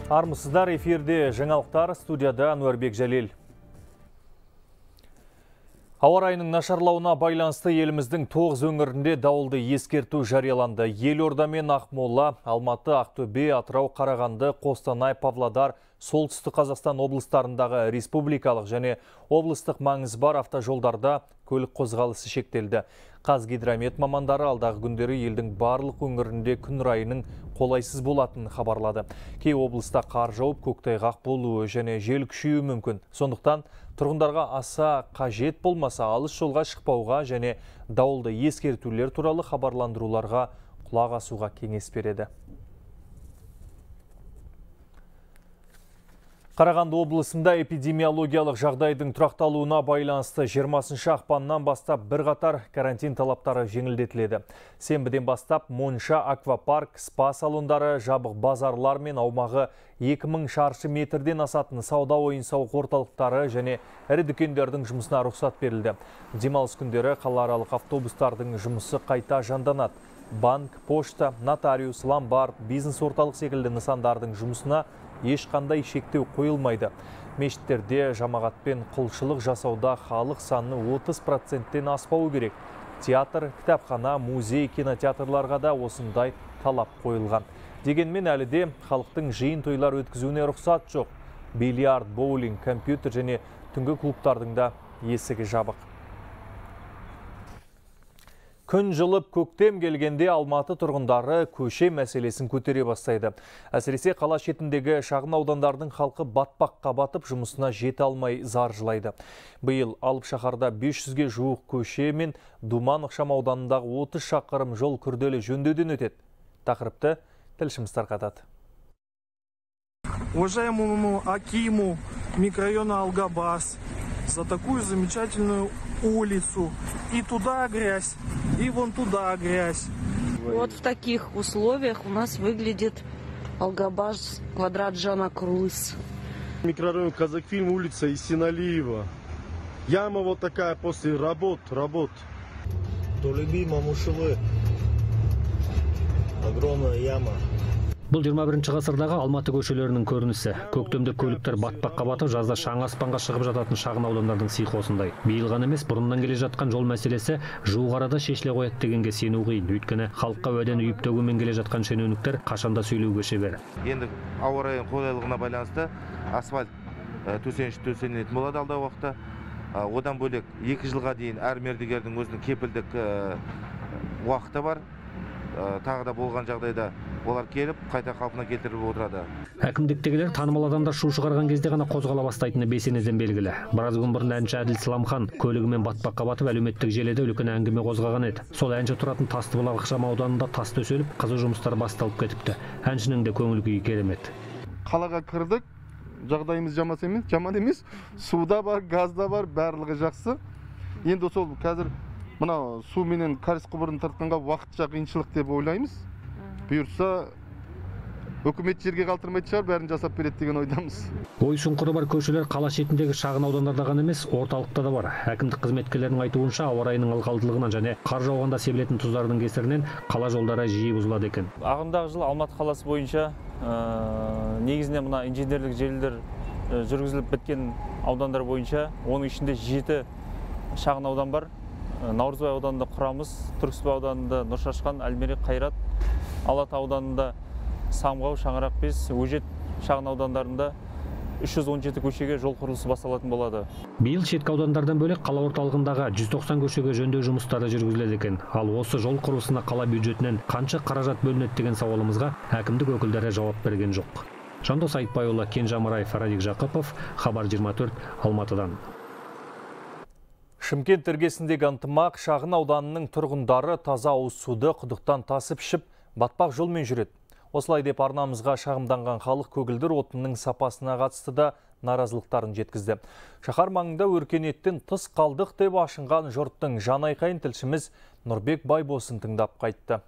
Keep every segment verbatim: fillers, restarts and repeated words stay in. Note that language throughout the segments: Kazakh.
Армысыздар, эфирде жаңалықтар, студияда Нуарбек Жәлел. Ауа райының нашарлауына байланысты еліміздің тоғыз өңірінде дауылды ескерту жарияланды. Елорда мен Ақмола, Алматы, Ақтөбе, Атырау, Қарағанды, Қостанай, Павлодар, Солтүстік Қазақстан облыстарындағы республикалық және облыстық маңызы бар автожолдарда көлік қозғалысы шектелді. Қазгидромет мамандары алдағы күндері елдің барлық өңірінде күн райының қолайсыз болатынын хабарлады. Кей облыста қар жауып, көктайғақ болуы және жел күшеюі мүмкін. Сондықтан тұрғындарға аса қажет болмаса алыс жолға шықпауға және дауылды ескертулер туралы хабарландыруларға құлақ асуға кеңес береді. Қарағанды облысында эпидемиологиялық жағдайдың тұрақталуына байланысты жиырмасыншы ақпаннан бастап бірқатар карантин талаптары жеңілдетіледі. Сенбіден бастап Монша, аквапарк, спа салондары, жабық базарлар мен аумағы екі мың шаршы метрден асатын сауда ойын-сауық орталықтары және ірі дүкендердің жұмысына рұқсат берілді. Демалыс күндері қалааралық автобустардың жұмысы қайта жанданады. Банк, пошта, нотариус, ломбард, бизнес орталық секілді нысандардың жұмысына ешқандай шектеу қойылмайды. Мешіттерде жамағатпен құлшылық жасауда халық саны отыз проценттен аспауы керек. Театр, кітапхана, музей, кинотеатрларға да осындай талап қойылған. Дегенмен әлі де халықтың жиын тойлар өткізуіне рұқсат жоқ. Бильярд, боулинг, компьютер және түнгі клубтардың да есігі жабық. Күн жылып көктем келгенде Алматы тұрғындары көше мәселесін көтере бастайды. Әсіресе қала шетіндегі шағын аудандардың халқы батпаққа батып жұмысына жете алмай зар жылайды. Биыл Алып шаһарда бес жүзге жуық көше мен Думан ықшам ауданындағы отыз шақырым жол күрделі жөндеуден өтеді. Тақырыпты тілшіміз тарқатады. Уважаемому Акиму микрорайона Алгабас за такую замечательную улицу. И туда грязь, и вон туда грязь. Вот в таких условиях у нас выглядит Алгабас, квадрат Жана Круз. Микрорайон Казахфильм, улица Исиналиева. Яма вот такая после работ, работ. Толеби Мамушевы. Огромная яма. Бұл жиырма бірінші ғасырдағы Алматы көшелерінің көрінісі. Көктемде көліктер батпаққа батып, жазда шаң аспанға шығып жататын шағын аудандардың сиқы осындай. Биыл ғана емес, бұрыннан келе жатқан жол мәселесі жуық арада шешіле қояды дегенге сену қиын. Өйткені халыққа уәдені үйіп төгумен келе жатқан шенеуніктер қашанда сөйлеуге шебер. Енді ауа райының қолайлығына байланысты асфальт төсеніш төселінетін болады алдағы уақытта. Одан бөлек екі жылға дейін әр мердігердің өзінің кепілдік уақыты бар. Тағы да болған жағдайда олар келіп, қайта қалпына келтіріп отырады. Әкімдіктегілер танымал адамдар шу шығарған кезде ғана қозғала бастайтыны бесенеден белгілі. Біраз күн бұрын әнші Әділ Сламхан көлігімен батпаққа батып әлеуметтік желіде үлкен әңгіме қозғаған еді. Сол әнші тұратын Тастыбұлақ ықшам ауданында тас төселіп, қызу жұмыстар басталып кетіпті. Әншінің де көңіл күйі керемет. Қалаға кірдік, жағдайымыз жаман емес, суда бар, газда бар, барлығы жақсы. Енді сол қазір мына су менен кариз құбырын тартқанға уақытша қиыншылық деп ойлаймыз. Бұйырса, өкімет жерге қалтырмайтын шығар, бәрін жасап береді деген ойдамыз. Ой сұңқыры бар көшелер қала шетіндегі шағын аудандарда ғана емес, орталықта да бар. Әкімдік қызметкерлерінің айтуынша, ауа райының ылғалдылығынан және қар жауғанда себілетін тұздардың кесірінен қала жолдары жиі бұзылады екен. Ағымдағы жылы Алматы қаласы бойынша негізінен мына инженерлік желілер жүргізіліп біткен аудандар бойынша, оның ішінде жеті шағын аудан бар. Наурызбай ауданында Құрамыз, Түрксібай ауданында Нұршашқан, Әлмерек, Қайрат, Алаты ауданында Самғау, Шаңырақ бес, Өжет шағын аудандарында үш жүз он жеті көшеге жол құрылысы басталатын болады. Биыл шеткі аудандардан бөлек қала орталығындағы жүз тоқсан көшеге жөндеу жұмыстары жүргізіледі екен. Ал осы жол құрылысына қала бюджетінен қанша қаражат бөлінеді деген сауалымызға әкімдік өкілдері жауап берген жоқ. Жандос Айтбайұлы, Кенже Амраев, Радик Жақыпов, Хабар жиырма төрт, Алматыдан. Шымкент іргесіндегі ынтымақ шағын ауданының тұрғындары таза ауыз суды құдықтан тасып ішіп, батпақ жолмен жүреді. Осылай деп арнамызға шағымданған халық көгілдір отынның сапасына қатысты да наразылықтарын жеткізді. Шаһар маңында өркениеттен тыс қалдық деп ашынған жұрттың жанайқайын тілшіміз Нұрбек Байбосын тыңдап қайтты.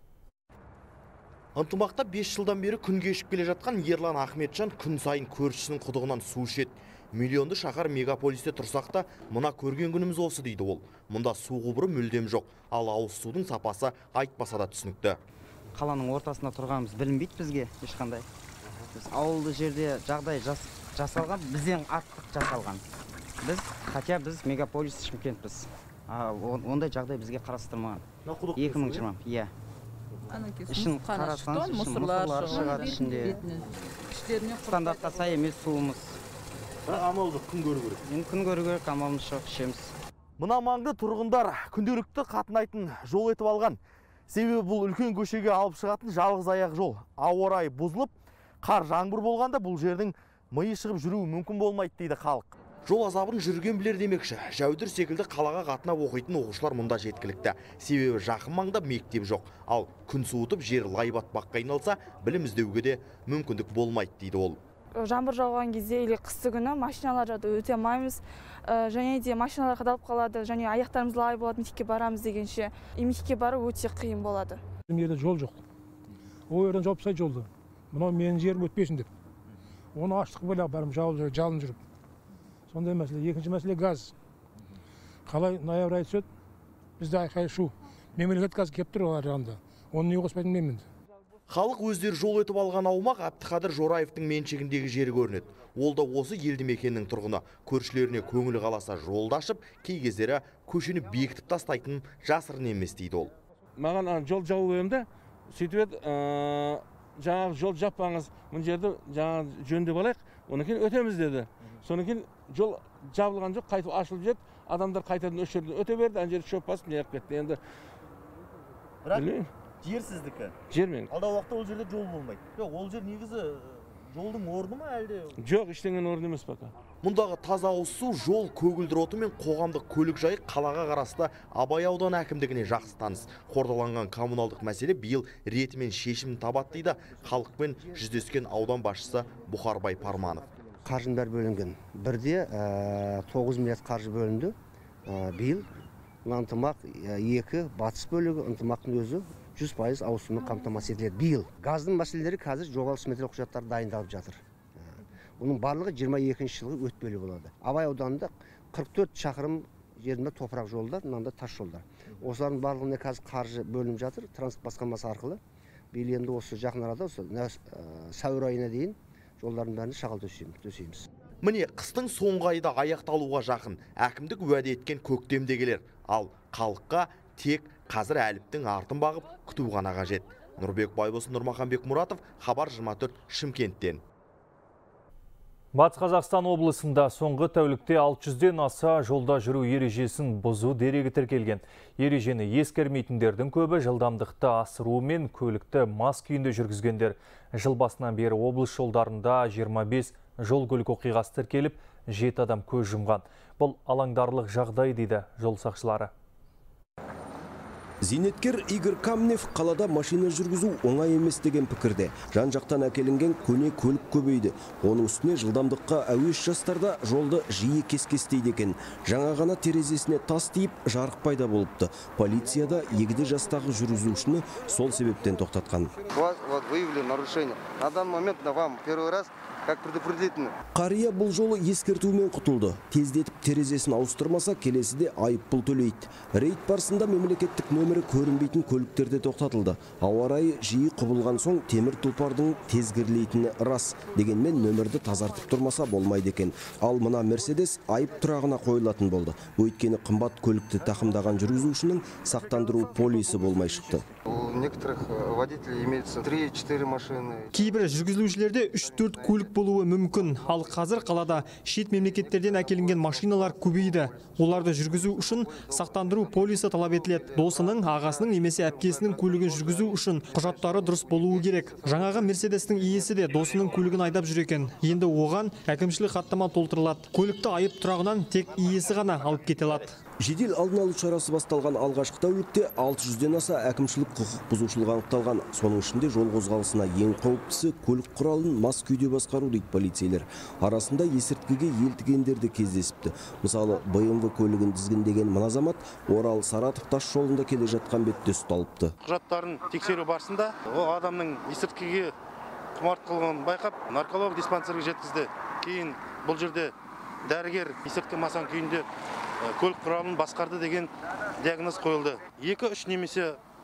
Ынтымақта бес жылдан бері күн кешіп келе жатқан Ерлан Ахметжан күн сайын көршісінің құдығынан су ішеді. Миллионды шаһар мегаполисте тұрсақ та, мына көрген күніміз осы дейді ол. Мұнда су құбыры мүлдем жоқ, ал ауыз судың сапасы айтпаса да түсінікті. Қаланың ортасында тұрғанымыз білінбейді бізге ешқандай. Біз ауылды жерде жағдай жасалған, бізден артық жасалған. Біз, хотя біз мегаполис Шымкентпіз. Ондай жағдай бізге қарастырмаған. екі мың жиырма, иә. Ішін қарасаңыз, мұсырлар шығады ішінде. Стандартқа сай емес суымыз. Амал жоқ, күн көру керек. Енді күн көру керек, амалымыз жоқ, ішеміз. Мына маңды тұрғындар күнделікті қатынайтын жол етіп алған. Себебі бұл үлкен көшеге алып шығатын жалғыз аяқ жол. Ауа райы бұзылып, қар жаңбыр болғанда бұл жердің миы шығып жүруі мүмкін болмайды дейді халық. Жол азабын жүрген білер демекші. Жәудір секілді қалаға қатынап оқитын оқушылар мұнда жеткілікті. Себебі жақын маңда мектеп жоқ. Ал күн суытып жер лай батпаққа айналса, білім іздеуге де мүмкіндік болмайды дейді ол. Жаңбыр жауған кезде или қысты күні машиналар жады өте алмаймыз. Және де машиналар қадалып қалады, және аяқтарымыз лай болады, мектепке барамыз дегенше. Мектепке бару өте қиын болады. Жерде жол жоқ. Ол жерден жауып тастайды жолды. Мынау менің жерім өтпесін деп. Оны аштық байлап барым жалын жүріп. Сондай мәселе. Екінші мәселе газ. Қалай ноябрь айы түседі, бізде айқай шу. Мемлекет газ кеп тұр олар жағында. Оны не қоспайтын білмеймін. Халық өздері жол өтіп алған аумақ Әбдіқадыр Жораевтың меншігіндегі жері көрінеді. Ол да осы елді мекеннің тұрғыны. Көршілеріне көңілі қаласа жолды ашып, кей кездері көшені бекітіп тастайтын жасырын емес дейді ол. Маған жол жауып өмді, сөйтіп жаңағы жол жаппаңыз, мұн жерді жаңағы жөндеп алайық, оны кейін өтеміз деді. Соны кейін жол жабылған жоқ, қайтып ашылып жет, адамдар қайтадан өш жерден өте берді, ан жері шөп басып неғып кетті. Енді бірақ жер сіздікі? Жер мен. Алда уақытта ол жерде жол болмайды. Ол жер негізі жолдың орны ма әлде? Жоқ, ештеңенің орны емес бақа. Мұндағы таза ауыз су, жол, көгілдір оты мен қоғамдық көлік жайы қалаға қарасты Абай ауданы әкімдігіне жақсы таныс. Қордаланған коммуналдық мәселе биыл ретімен шешімін табады дейді халықпен жүздескен аудан басшысы Бұхарбай Парманов. Қаржының бәрі бөлінген. Бірде тоғыз миллиард қаржы бөлінді. Биыл ынтымақ екі батыс бөлігі, ынтымақтың өзі жүз пайыз ауыз сумен қамтамасыз етіледі. Биыл газдың мәселелері қазір жоғары сметалық құжаттар дайындалып жатыр. Оның барлығы жиырма екінші жылғы өтпелі болады. Абай ауданында қырық төрт шақырым жерінде топырақ жолдар, мынанда тас жолдар. Осылардың барлығына қазір қаржы бөлініп жатыр, транспорт басқармасы арқылы. Биыл енді осы жақын арада, осы сәуір айына дейін жолдардың бәрін шағал төсейміз. Міне қыстың соңғы айда аяқталуға жақын әкімдік уәде еткен көктемде келер. Ал халыққа тек қазір әліптің артын бағып күту ғана қажет. Нұрбек Байбосын, Нұрмаханбек Мұратов, Хабар жиырма төрт, Шымкенттен. Батыс Қазақстан облысында соңғы тәулікте алты жүзден аса жолда жүру ережесін бұзу дерегі тіркелген. Ережені ескермейтіндердің көбі жылдамдықты асыру мен көлікті мас күйінде жүргізгендер. Жыл басынан бері облыс жолдарында жиырма бес жол көлік оқиғасы тіркеліп, жеті адам көз жұмған. Бұл алаңдарлық жағдай дейді жол сақшылары. Зейнеткер Игорь Камнев қалада машина жүргізу оңай емес деген пікірде. Жан-жақтан әкелінген көне көлік көбейді. Оның үстіне жылдамдыққа әуес жастарда жолды жиі кес-кестейді екен. Жаңа ғана терезесіне тас тиіп, жарық пайда болыпты. Полицияда егде жастағы жүргізушіні сол себептен тоқтатқан. На данный момент вам первый раз как предупредительно. Қария бұл жолы ескертумен құтылды. Тездетіп терезесін ауыстырмаса, келесіде айыппұл төлейді. Рейд барысында мемлекеттік нөмірі көрінбейтін көліктерде тоқтатылды. Ауа райы жиі құбылған соң темір тұлпардың тезгірлейтіні рас. Дегенмен нөмірді тазартып тұрмаса болмайды екен. Ал мына Мерседес айып тұрағына қойылатын болды. Өйткені қымбат көлікті тақымдаған жүргізушінің сақтандыру полисі болмай шықты. У некоторых водителей имеется три-четыре машины. Кейбір жүргізушілерде үш-төрт көлік болуы мүмкін. Ал қазір қалада шет мемлекеттерден әкелінген машиналар көбейді. Оларды жүргізу үшін сақтандыру полисі талап етіледі. Досының, ағасының немесе әпкесінің көлігін жүргізу үшін құжаттары дұрыс болуы керек. Жаңағы Мерседестің иесі де досының көлігін айдап жүр екен. Енді оған әкімшілік хаттама толтырылады. Көлікті айып тұрағынан тек иесі ғана алып кете алады. Жедел алдын алу шарасы басталған алғашқы тәулікте алты жүзден аса әкімшілік құқық бұзушылық анықталған. Соның ішінде жол қозғалысына ең қауіптісі көлік құралын мас күйде басқару дейді полицейлер. Арасында есірткіге елтігендерді кездесіпті. Мысалы, бэ эм вэ көлігін тізгіндеген мына азамат Орал Саратов тас жолында келе жатқан бетте ұсталыпты. Құжаттарын тексеру барысында ол адамның есірткіге құмартқылығын байқап, нарколог диспансерге жеткізді. Кейін бұл жерде дәрігер есірткі масан күйінде көлік құралын басқарды деген диагноз қойылды. екі-үш немесе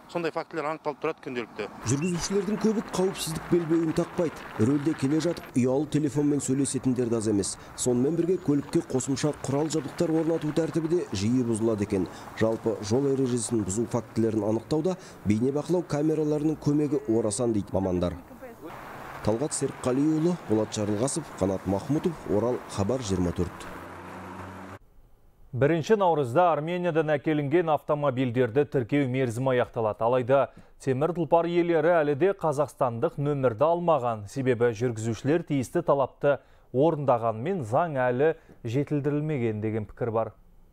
сондай фактілер анықталып тұрады күнделікті. Жүргізушілердің көбі қауіпсіздік белбеуін тақпайды. Рөлде келе жатып ұялы телефонмен сөйлесетіндер де аз емес. Сонымен бірге көлікке қосымша құрал жабдықтар орнату тәртібі де жиі бұзылады екен. Жалпы жол ережесін бұзу фактілерін анықтауда бейнебақылау камераларының көмегі орасан дейді мамандар. Талғат Серікқалиұлы, Болат Жарылғасов, Қанат Махмутов, Орал, Хабар жиырма төрт. Бірінші наурызда Армениядан әкелінген автомобильдерді тіркеу мерзімі аяқталады. Алайда темір тұлпар иелері әлі де қазақстандық нөмірді алмаған. Себебі жүргізушілер тиісті талапты орындағанмен заң әлі жетілдірілмеген деген пікір бар.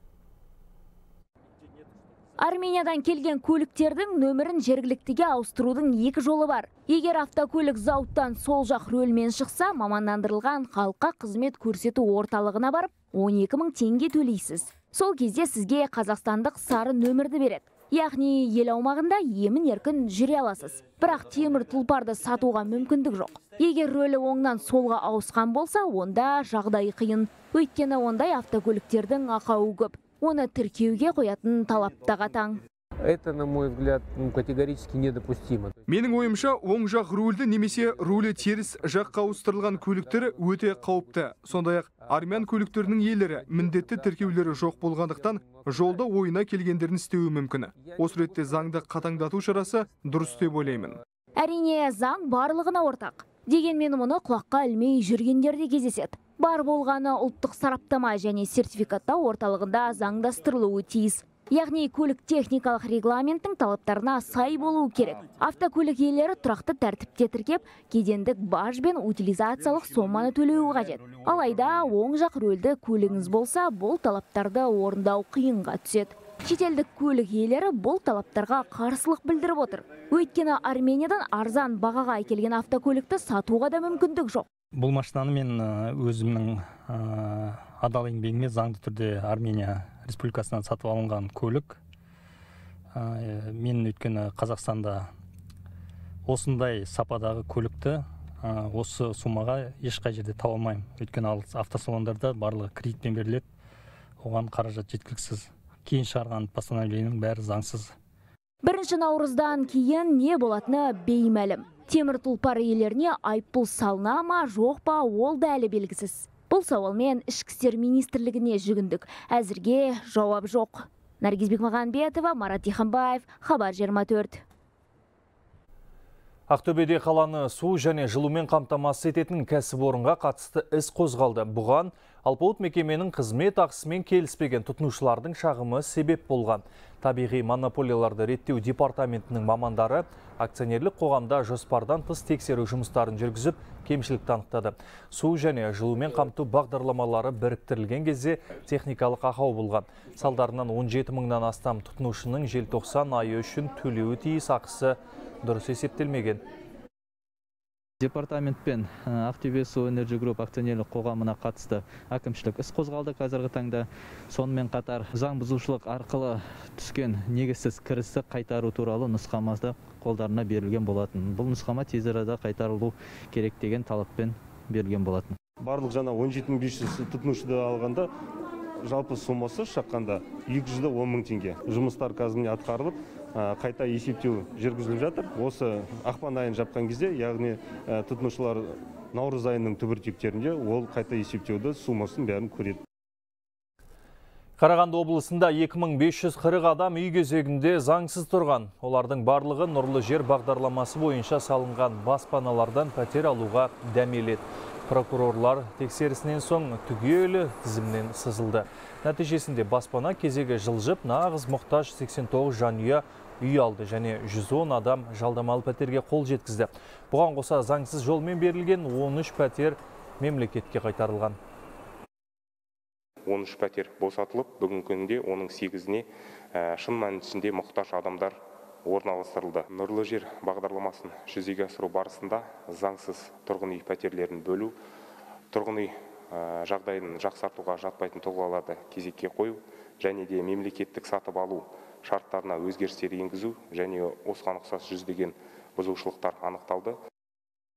Армениядан келген көліктердің нөмірін жергіліктіге ауыстырудың екі жолы бар. Егер автокөлік зауыттан сол жақ рөлмен шықса, мамандандырылған халыққа қызмет көрсету орталығына барып, он екі мың теңге төлейсіз. Сол кезде сізге қазақстандық сары нөмірді береді. Яғни ел аумағында емін еркін жүре аласыз. Бірақ темір тұлпарды сатуға мүмкіндік жоқ. Егер рөлі оңнан солға ауысқан болса, онда жағдай қиын. Өйткені ондай автокөліктердің ақауы көп. Оны тіркеуге қоятын талапта қатаң. Это, на мой взгляд, категорически недопустимо. Менің ойымша, оң жақ рөлді немесе рөлі теріс жаққа ауыстырылған көліктері өте қауіпті. Сондай-ақ армян көліктерінің иелері міндетті тіркеулері жоқ болғандықтан жолда ойына келгендерін істеуі мүмкін. Осы ретте заңды қатаңдату шарасы дұрыс деп ойлаймын. Әрине, заң барлығына ортақ. Дегенмен мұны құлаққа ілмей жүргендерде кездеседі. Бар болғаны ұлттық сараптама және сертификаттау орталығында заңдастырылуы тиіс. Яғни көлік техникалық регламенттің талаптарына сай болуы керек. Автокөлік иелері тұрақты тәртіпте тіркеп, кедендік баж бен утилизациялық соманы төлеуі қажет. Алайда оң жақ рөлді көлігіңіз болса, бұл талаптарды орындау қиынға түседі. Шетелдік көлік иелері бұл талаптарға қарсылық білдіріп отыр. Өйткені Армениядан арзан бағаға әкелген автокөлікті сатуға да мүмкіндік жоқ. Бұл машинаны мен өзімнің адал еңбегіме заңды түрде Армения Республикасынан сатып алынған көлік. Мен өйткені Қазақстанда осындай сападағы көлікті осы сумаға ешқай жерде таба алмаймын. Өйткені ал автосалондарда барлығы кредитпен беріледі. Оған қаражат жеткіліксіз. Кейін шығарған постановлениенің бәрі заңсыз. Бірінші наурыздан кейін не болатыны беймәлім. Темір тұлпар иелеріне айыппұл салына ма, жоқ па, ол да әлі белгісіз. Бұл сауалмен Ішкі істер министрлігіне жүгіндік. Әзірге жауап жоқ. Наргиз Бекмағанбетова, Марат Диханбаев, Хабар жиырма төрт. Ақтөбеде қаланы су және жылумен қамтамасыз ететін кәсіпорынға қатысты іс қозғалды. Бұған алпауыт мекеменің қызмет ақысымен келіспеген тұтынушылардың шағымы себеп болған. Табиғи монополияларды реттеу департаментінің мамандары акционерлік қоғамда жоспардан тыс тексеру жұмыстарын жүргізіп, кемшілікті анықтады. Су және жылумен қамту бағдарламалары біріктірілген кезде техникалық ақау болған. Салдарынан он жеті мыңнан астам тұтынушының желтоқсан айы үшін төлеуі тиіс ақысы дұрыс есептелмеген. Департамент пен Ақтөбе Су Энерджи Групп акционерлік қоғамына қатысты әкімшілік іс қозғалды қазіргі таңда. Сонымен қатар заң бұзушылық арқылы түскен негізсіз кірісті қайтару туралы нұсқамасы қолдарына берілген болатын. Бұл нұсқама тез арада қайтарылу керек деген талаппен берілген болатын. Барлық жана он жеті мың бес жүз тұтынушыды алғанда жалпы сомасы шаққанда екі жүз он мың теңге. Жұмыстар қазір атқарылып, қайта есептеу жүргізіліп жатыр. Осы ақпан айын жапқан кезде, яғни тұтынушылар наурыз айының түбіртектерінде ол қайта есептеуді сумасын бәрін көреді. Қарағанды облысында екі мың бес жүз қырық адам үй кезегінде заңсыз тұрған. Олардың барлығы нұрлы жер бағдарламасы бойынша салынған баспаналардан пәтер алуға дәмеледі. Прокурорлар тексерісінен соң түгелі тізімнен сызылды. Нәтижесінде баспана кезегі жылжып, нағыз мұқтаж сексен тоғыз жанұя үй алды және жүз он адам жалдамалы пәтерге қол жеткізді. Бұған қоса заңсыз жолмен берілген он үш пәтер мемлекетке қайтарылған. он үш пәтер босатылып, бүгінгі күнде оның сегізіне шын мәнісінде мұқтаж адамдар орналастырылды. Нұрлы жер бағдарламасын жүзеге асыру барысында заңсыз тұрғын үй пәтерлерін бөлу, тұрғын үй жағдайын жақсартуға жатпайтын тұлғаларды кезекке қою және де мемлекеттік сатып алу шарттарына өзгерістер енгізу және осыған ұқсас жүздеген бұзушылықтар анықталды.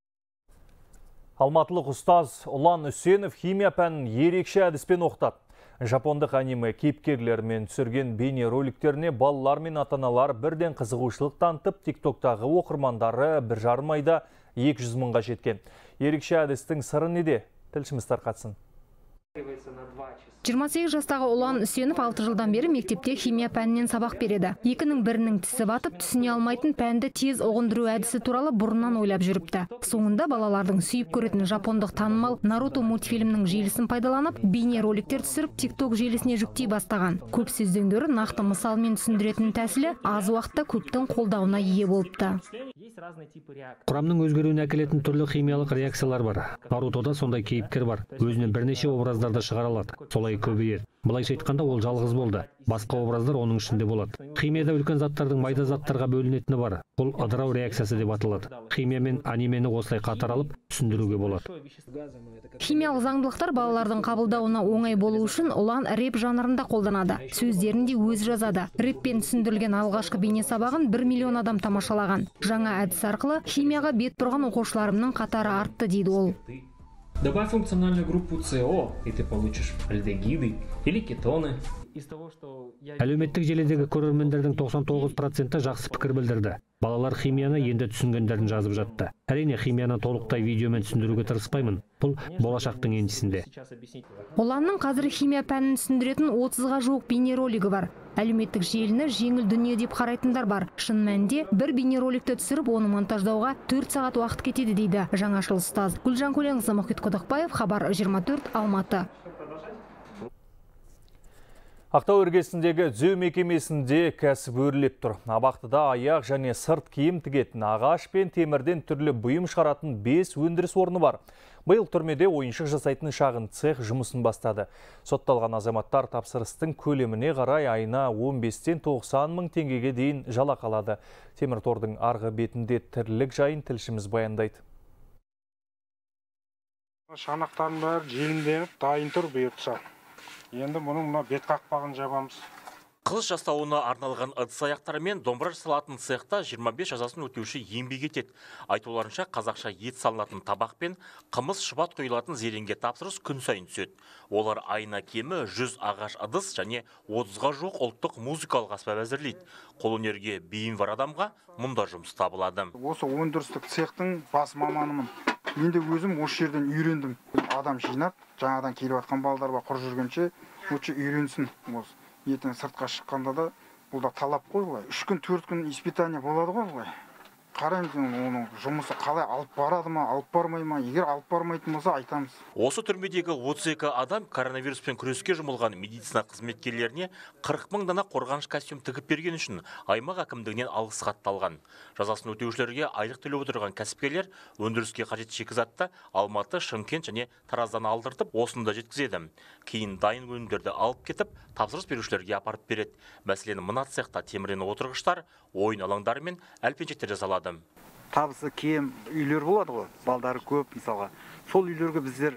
Алматылық ұстаз Ұлан Үсенов химия пәнін ерекше әдіспен оқытады. Жапондық аниме кейіпкерлермен түсірген бейне роликтеріне балалар мен ата-аналар бірден қызығушылық танытып, тиктоктағы оқырмандары бір жарым айда екі жүз мыңға жеткен. Ерекше әдістің сыры неде? Тілшіміз тарқатсын. жиырма сегіз жастағы Ұлан Үсенов алты жылдан бері мектепте химия пәнінен сабақ береді. Екінің бірінің тісі батып, түсіне алмайтын пәнді тез ұғындыру әдісі туралы бұрыннан ойлап жүріпті. Соңында балалардың сүйіп көретін жапондық танымал Наруто мультфильмінің желісін пайдаланып, бейне роликтер түсіріп, тикток желісіне жүктей бастаған. Көп сөзден гөрі нақты мысалмен түсіндіретін тәсілі аз уақытта көптің қолдауына ие болыпты. Құрамның өзгеруіне әкелетін түрлі химиялық реакциялар бар. Нарутода сондай кейіпкер бар. Өзінен бірнеше образдарды шығара алады. Солай көбейеді. Былайша айтқанда ол жалғыз болды. Басқа образдар оның ішінде болады. Химияда үлкен заттардың майда заттарға бөлінетіні бар. Бұл ыдырау реакциясы деп аталады. Химия мен анимені осылай қатар алып түсіндіруге болады. Химиялық заңдылықтар балалардың қабылдауына оңай болу үшін Ұлан рэп жанрында қолданады. Сөздерін де өзі жазады. Рэппен түсіндірілген алғашқы бейне сабағын бір миллион адам тамашалаған. Жаңа әдіс арқылы химияға бет бұрған оқушыларымның қатары артты дейді ол. Добавь функциональную группу СО, и ты получишь альдегиды или кетоны. Әлеуметтік желідегі көрермендердің тоқсан тоғыз проценті жақсы пікір білдірді. Балалар химияны енді түсінгендерін жазып жатты. Әрине, химияны толықтай видеомен түсіндіруге тырыспаймын. Бұл болашақтың еншісінде. Ұланның қазір химия пәнін түсіндіретін отызға жуық бейнеролигі бар. Әлеуметтік желіні жеңіл дүние деп қарайтындар бар. Шын мәнінде бір бейнероликті түсіріп, оны монтаждауға төрт сағат уақыт кетеді дейді жаңашыл ұстаз. Гүлжан Көленқызы, Мұхит Құдықбаев, Хабар жиырма төрт, Алматы. Ақтау іргесіндегі түзеу мекемесінде кәсіп өрлеп тұр. Абақтыда аяқ және сырт киім тігетін, ағаш пен темірден түрлі бұйым шығаратын бес өндіріс орны бар. Биыл түрмеде ойыншық жасайтын шағын цех жұмысын бастады. Сотталған азаматтар тапсырыстың көлеміне қарай айына он бестен тоқсан мың теңгеге дейін жалақы алады. Темір тордың арғы бетінде тірлік жайын тілшіміз баяндайды. Шанақтардың бәрі желімденіп, дайын тұр бұйыртса. Енді мұның мына бет қақпағын жабамыз. Қыз жасауына арналған ыдыс аяқтары мен домбыра жасалатын цехта жиырма бес жазасын өтеуші еңбек етеді. Айтуларынша қазақша ет салынатын табақ пен қымыз шұбат құйылатын зеренге тапсырыс күн сайын түседі. Олар айына кемі жүз ағаш ыдыс және отызға жуық ұлттық музыкалық аспап әзірлейді. Қолөнерге бейім бар адамға мұнда жұмыс табылады. Осы өндірістік цехтың бас маманымын. Енді өзім осы жерден үйрендім. Адам жинап, жаңадан келіп атқан балаларға құр жүргенше, өтші үйренсін. Ертең сыртқа шыққанда да бұл да талап қой былай. Үш күн, төрт күн испытание болады ғой былай. Қараймыз оның жұмысы қалай алып барады ма, алып бармай ма? Егер алып бармайтын болса айтамыз. Осы түрмедегі отыз екі адам коронавируспен күреске жұмылған медицина қызметкерлеріне қырық мың дана қорғаныш костюм тігіп берген үшін аймақ әкімдігінен алғыс хат алған. Жазасын өтеушілерге айлық төлеп отырған кәсіпкерлер өндіріске қажет шикізатты Алматы, Шымкент және Тараздан алдыртып, осында жеткізеді. Кейін дайын өнімдерді алып кетіп, тапсырыс берушілерге апарып береді. Мәселен, мына цехта темірден отырғыштар, ойын алаңдары мен әлпеншектер жасалады. Табысы кем үйлер болады ғой, балдары көп мысалға. Сол үйлерге біздер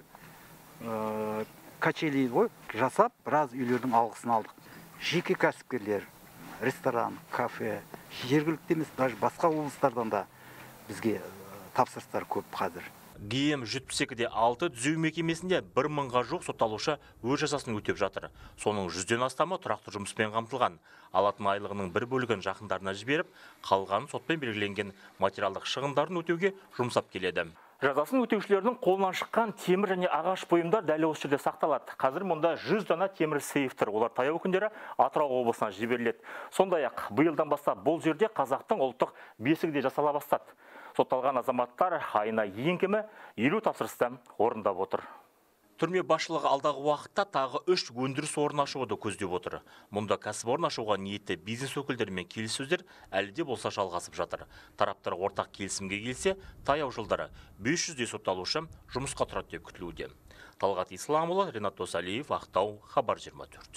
ә, качели ғой, жасап, біраз үйлердің алғысын алдық. Жеке кәсіпкерлер, ресторан, кафе, жергілікті емес, даже басқа облыстардан да бізге тапсырыстар көп қазір. ГМ жетпіс екіде алты түзеу мекемесінде бір мыңға жуық сотталушы өз жазасын өтеп жатыр. Соның жүзден астамы тұрақты жұмыспен қамтылған. Алатын айлығының бір бөлігін жақындарына жіберіп, қалғанын сотпен белгіленген материалдық шығындарын өтеуге жұмсап келеді. Жазасын өтеушілердің қолынан шыққан темір және ағаш бұйымдар дәл осы жерде сақталады. Қазір мұнда жүз дана темір сейф тұр. Олар таяу күндері Атырау облысына жіберіледі. Сондай-ақ биылдан бастап бұл жерде қазақтың ұлттық бесігі де жасала бастады. Сотталған азаматтар айына ең кемі елу тапсырысты орындап отыр. Түрме басшылығы алдағы уақытта тағы үш өндіріс орнын ашуды көздеп отыр. Мұнда кәсіпорын ашуға ниетті бизнес өкілдерімен келіссөздер әлі де болса жалғасып жатыр. Тараптар ортақ келісімге келсе, таяу жылдары бес жүздей сотталушы жұмысқа тұрады деп күтілуде. Талғат Исламұлы, Ренат Досалиев, Ақтау, Хабар жиырма төрт.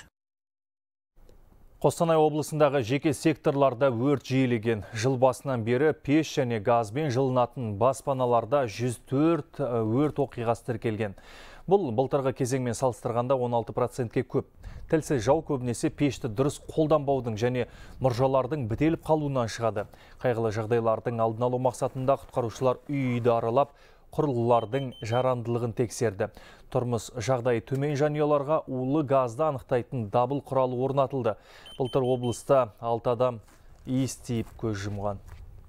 Қостанай облысындағы жеке секторларда өрт жиілеген. Жыл басынан бері пеш және газбен жылынатын баспаналарда жүз төрт өрт оқиғасы тіркелген. Бұл былтырғы кезеңмен салыстырғанда он алты процентке көп. Тілсіз жау көбінесе пешті дұрыс қолданбаудың және мұржалардың бітеліп қалуынан шығады. Қайғылы жағдайлардың алдын алу мақсатында құтқарушылар үй-үйді аралап, құрылғылардың жарамдылығын тексерді. Тұрмыс жағдайы төмен жанұяларға улы газды анықтайтын дабыл құралы орнатылды. Былтыр облыста алты адам иіс тиіп көз жұмған.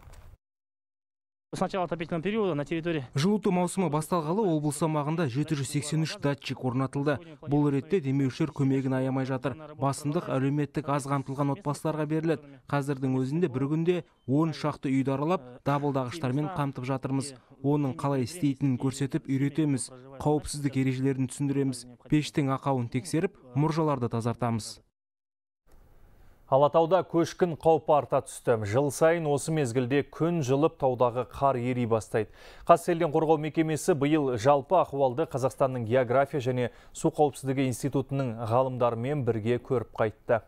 С начала отопительного периода на территории жылыту маусымы басталғалы облыс аумағында жеті жүз сексен үш датчик орнатылды. Бұл ретте демеушілер көмегін аямай жатыр. Басымдық әлеуметтік аз қамтылған отбасыларға беріледі. Қазірдің өзінде бір күнде он шақты үйді аралап, дабылдағыштармен қамтып жатырмыз. Оның қалай істейтінін көрсетіп үйретеміз. Қауіпсіздік ережелерін түсіндіреміз. Пештің ақауын тексеріп, мұржаларды тазартамыз. Алатауда көшкін қаупі арта түсті. Жыл сайын осы мезгілде күн жылып таудағы қар ери бастайды. Қазселден қорғау мекемесі биыл жалпы ахуалды Қазақстанның география және су қауіпсіздігі институтының ғалымдарымен бірге көріп қайтты.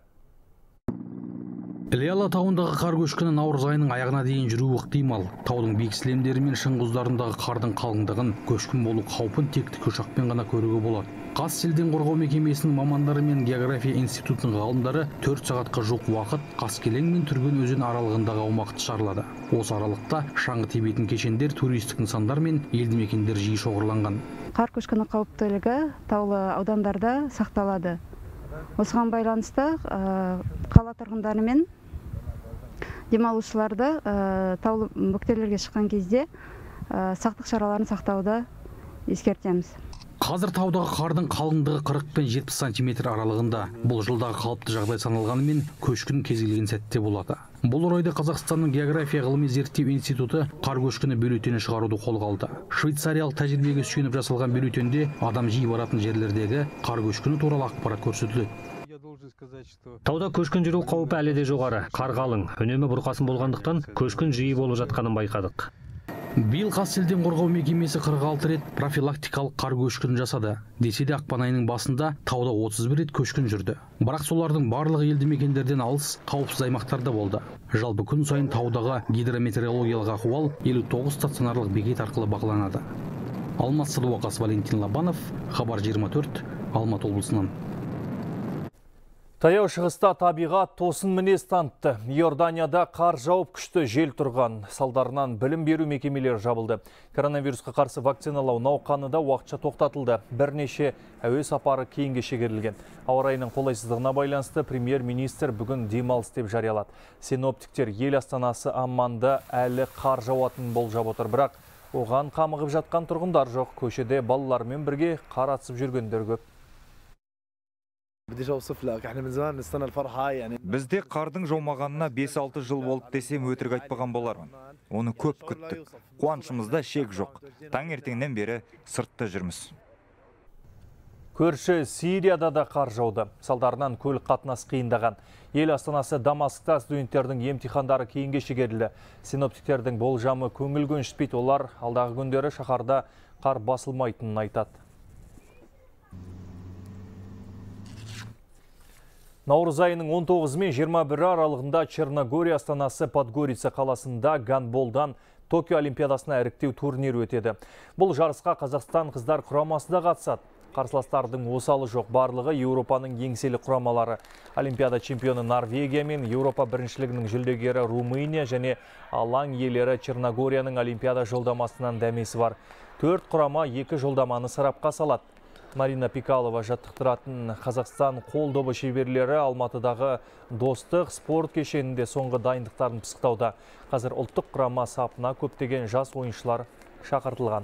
Іле Алатауындағы қар көшкіні наурыз айының аяғына дейін жүруі ықтимал. Таудың биік сілемдері мен шыңғыздарындағы қардың қалыңдығын, көшкін болу қаупін тек тікұшақпен ғана көруге болады. Қазселден қорғау мекемесінің мамандары мен география институтының ғалымдары төрт сағатқа жуық уақыт Қаскелең мен Түрген өзен аралығындағы аумақты шарлады. Осы аралықта шаңғы тебетін кешендер, туристік нысандар мен елді мекендер жиі шоғырланған. Қар көшкіні қауіптілігі таулы аудандарда сақталады. Осыған байланысты қала тұрғындары мен демалушыларды таулы бөктерлерге шыққан кезде сақтық шараларын сақтауды ескертеміз. Қазір таудағы қардың қалыңдығы қырық пен жетпіс сантиметр аралығында. Бұл жылдағы қалыпты жағдай саналғанымен көшкін кез келген сәтте болады. Бұл орайда Қазақстанның география ғылыми зерттеу институты қар көшкіні бюллетені шығаруды қолға алды. Швейцариялық тәжірибеге сүйеніп жасалған бюллетенде адам жиі баратын жерлердегі қар көшкіні туралы ақпарат көрсетіледі. Тауда көшкін жүру қаупі әлі де жоғары. Қар қалың, үнемі бұрқасын болғандықтан көшкін жиі болып жатқанын байқадық. Биыл Қазселден қорғау мекемесі қырық алты рет профилактикалық қар көшкінін жасады. Десе де ақпан айының басында тауда отыз бір рет көшкін жүрді. Бірақ солардың барлығы елді мекендерден алыс, қауіпсіз аймақтарда болды. Жалпы күн сайын таудағы гидрометеорологиялық ахуал елу тоғыз стационарлық бекет арқылы бақыланады. Алмас Садуақас, Валентин Лобанов, Хабар жиырма төрт, Алматы облысынан. Таяу шығыста табиғат тосын мінез танытты. Иорданияда қар жауып күшті жел тұрған. Салдарынан білім беру мекемелері жабылды. Коронавирусқа қарсы вакциналау науқаны да уақытша тоқтатылды. Бірнеше әуе сапары кейінге шегерілген. Ауа райының қолайсыздығына байланысты премьер-министр бүгін демалыс деп жариялады. Синоптиктер ел астанасы Амманда әлі қар жауатын болжап отыр. Бірақ оған қамығып жатқан тұрғындар жоқ. Көшеде балалармен бірге қар атысып жүргендер көп. Бізде қардың жаумағанына бес алты жыл болды десем өтірік айтпаған болармын. Оны көп күттік. Қуанышымызда шек жоқ. Таңертеңнен бері сыртта жүрміз. Көрші Сирияда да қар жауды. Салдарынан көлік қатынас қиындаған. Ел астанасы Дамаскта студенттердің емтихандары кейінге шегерілді. Синоптиктердің болжамы көңіл көншітпейді. Олар алдағы күндері шаһарда қар басылмайтынын айтады. Наурыз айының он тоғызы мен жиырма бірі аралығында Черногория астанасы Подгорица қаласында гандболдан Токио Олимпиадасына іріктеу турнирі өтеді. Бұл жарысқа Қазақстан қыздар құрамасы да қатысады. Қарсыластардың осалы жоқ, барлығы Еуропаның еңселі құрамалары. Олимпиада чемпионы Норвегия мен Еуропа біріншілігінің жүлдегері Румыния және алаң иелері Черногорияның Олимпиада жолдамасынан дәмесі бар. Төрт құрама екі жолдаманы сарапқа салады. Марина Пикалова жаттықтыратын Қазақстан қол добы шеберлері Алматыдағы Достық спорт кешенінде соңғы дайындықтарын пысықтауда. Қазір ұлттық құрама сапына көптеген жас ойыншылар шақыртылған.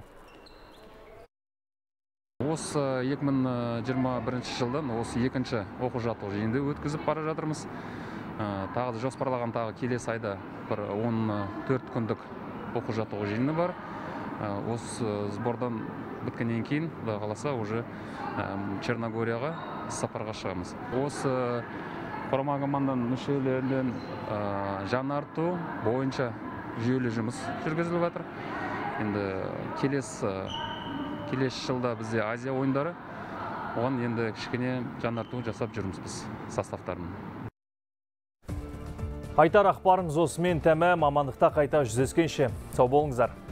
Осы екі мың жиырма бірінші жылдан осы екінші оқу жаттығу жиынды өткізіп бара жатырмыз. Тағы жоспарлаған тағы келесі айда бір он төрт күндік оқу жаттығу жиыны бар. Осы сбордан біткеннен кейін, Құдай қаласа, уже Черногорияға сапарға шығамыз. Осы құрама команданың мүшелерінен жаңарту бойынша жүйелі жұмыс жүргізіліп жатыр. Енді келесі келесі жылда бізде Азия ойындары, оған енді кішкене жаңарту жасап жүрміз біз составтарын. Айтар ақпарымыз осымен тәмам, амандықта қайта жүздескенше. Сау болыңыздар.